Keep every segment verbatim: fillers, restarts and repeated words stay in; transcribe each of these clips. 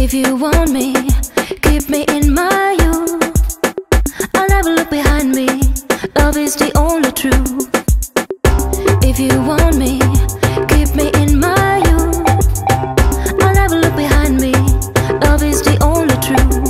If you want me, keep me in my youth. I'll never look behind me. Love is the only truth. If you want me, keep me in my youth. I'll never look behind me. Love is the only truth.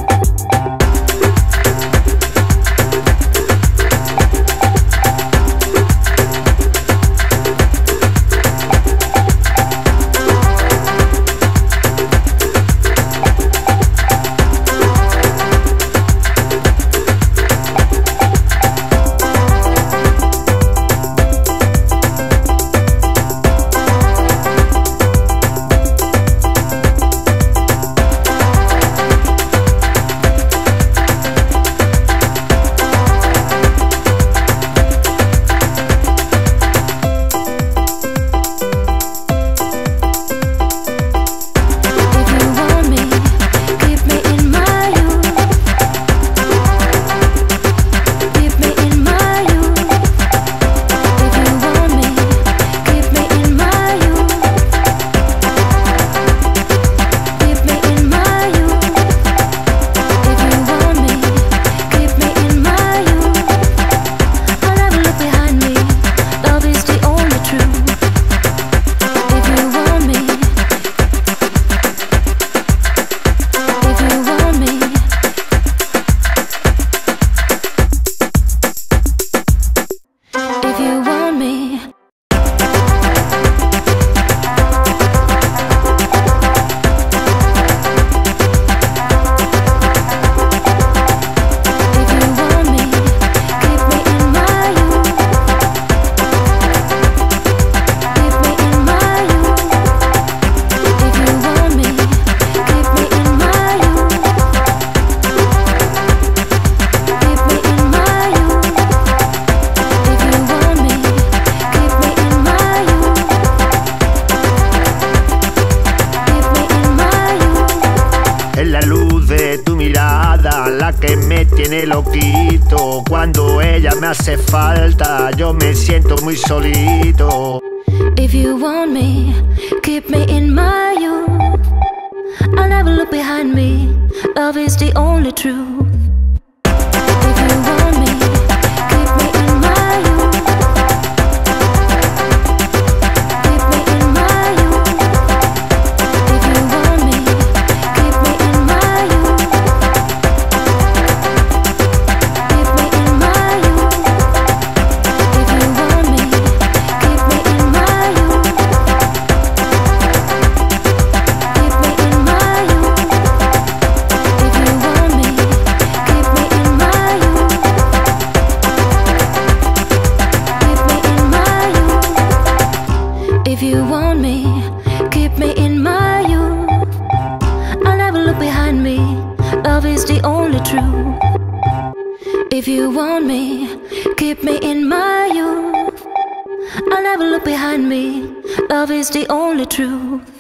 Loquito, cuando ella me hace falta, yo me siento muy solito. If you want me, keep me in my youth. I'll never look behind me. Love is the only truth. If you want me, keep me in my youth. Keep me in my youth. If you want me, keep me in my youth. If you want me, keep me in my youth. I'll never look behind me. Love is the only truth. If you want me, keep me in my youth. I'll never look behind me. Love is the only truth.